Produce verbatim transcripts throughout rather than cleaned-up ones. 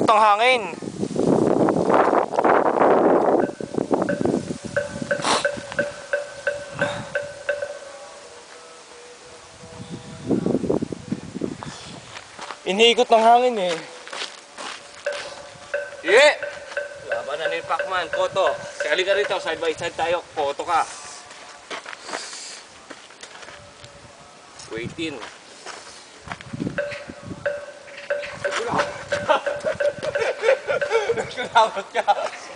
Umiikot ang hangin. Iniikot ng hangin eh. Yeah! Laban na ni Pacman, Koto. Kali ka rito, side by side tayo. Koto ka. Wait in. Nagkulawat ka.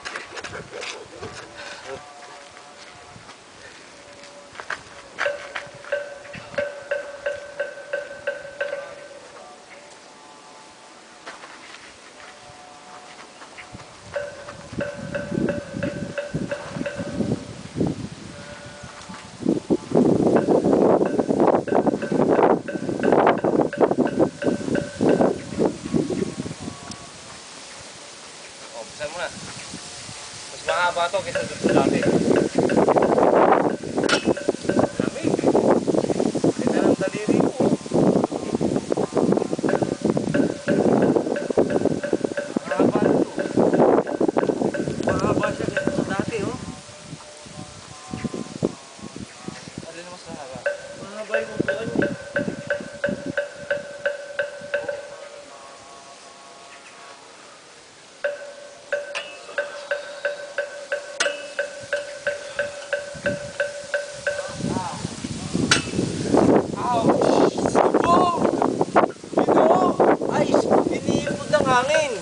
Mas mahaba ito kaysa dito sa dati. Lamig. Ganda ng daliri ko. Mahaba ito. Mahaba siya kaysa sa dati, oh. Alin na mas mahaba? Mahaba yung upuan niya. Hangin.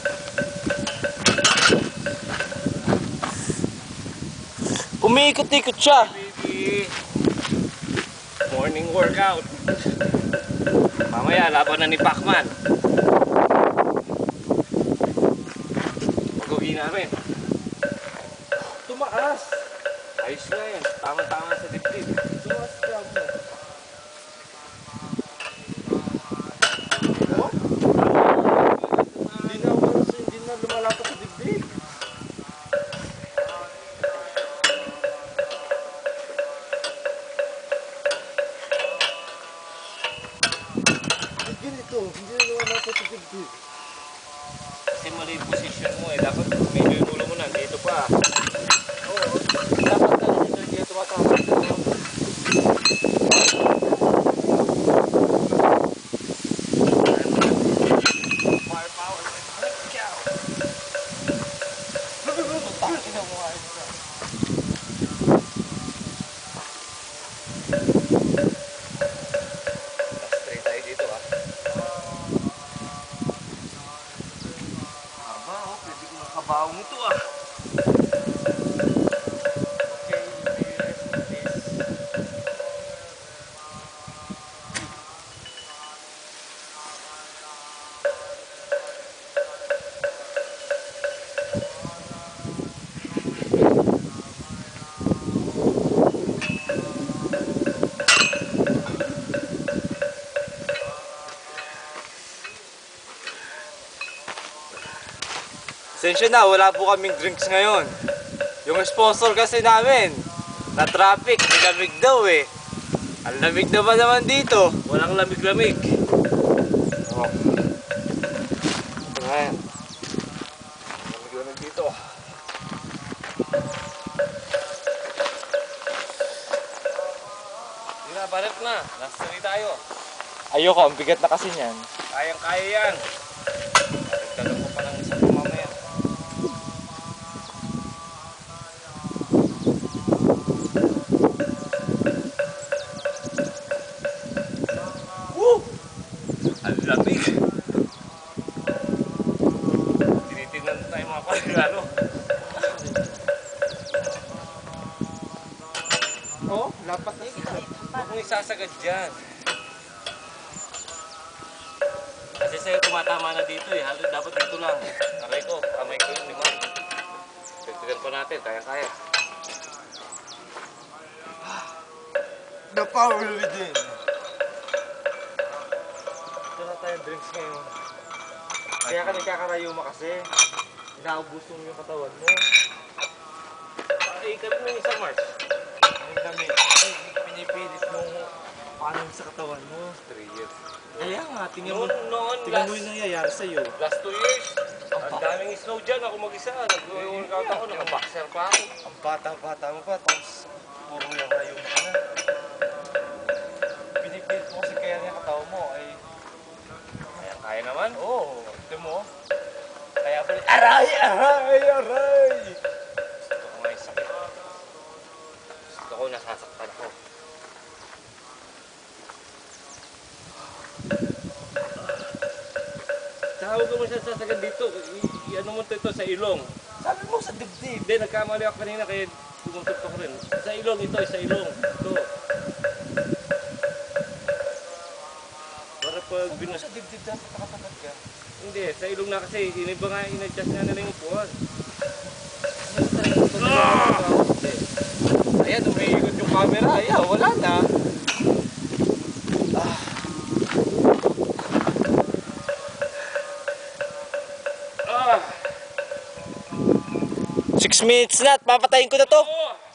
Umiikot-ikot siya. Baby. Morning workout. Mamaya laban na ni Pacman. Pag-uwi namin. Tumaas. Ayos na yan. Tama-tama sa dibdib. Tumaas siya mo. Lumalapot sa dibdib. Ganito, hindi na lumalapot sa dibdib. Kasi mali yung position mo eh. Dapat medyo yung ulo mo na. Dito pa. Oo. Dapat na dito hindi tumatama. Straight tayo dito ah. Haba oh, pwede ko makabaw mo to ah. Okay, let's do this. Sensya na, wala po kaming drinks ngayon. Yung sponsor kasi namin, na traffic, may lamig daw eh. Ang lamig naman naman dito. Walang lamig-lamig. Oh. Ayan. Lamig-lamig dito. Hindi na, balik na. Last three tayo. Ayoko, ang bigat na kasi niyan. Kayang-kaya yan. Nagdalong ko pa ng isang mamaya. Woo! Ang lamig. Tinitingnan tayo mga paligano. Oh, lapas na kita. Huwag mong isasagad dyan. Kasi sa'yo tumatama na dito eh. Halos dapat dito lang. Aray ko, kamay ko yun, limang. Pagtagan pa natin, kaya-kaya. The power within. Ito na tayong drinks ngayon. Kaya ka nagkakarayuma kasi. Inaubusong yung katawan mo. Ay, kami ng isang Mars. Ang dami. Ay, pinipilit mo paano sa katawan mo. Three years. Kaya nga, tingnan mo, Noon, noon, tingnan mo last, yung nangyayari sa'yo. last two years, Ang daming snow dyan, ako mag-isa. Nag-workout ako, naka-boxer pa ako. Ang bata-bata mo pa, tapos puro yung hayong ka na. Pinipit mo kasi kaya niya katawa mo ay... Kaya kaya naman. Oo, oh, ito mo. Kaya pala, aray, aray, aray! Gusto ko nga yung sakit. Gusto ko nasasaktan ako. Sahawag mo siya sasagan dito. I- ano mo ito sa ilong. Sabi mo sa dibdib. Hindi, nagkamali ako kanina kaya tumutok ko rin. Sa ilong ito, sa ilong. Ito. Para pag Sabi mo binas... sa dibdib dapat nakatagat ka. Hindi, sa ilong na kasi. Iniba nga, in-adjust nga nila yung upuan. Ayan, umiikot yung camera. Ayan, wala na. Ah. Ah! Six minutes na at papatayin ko na to. Oo!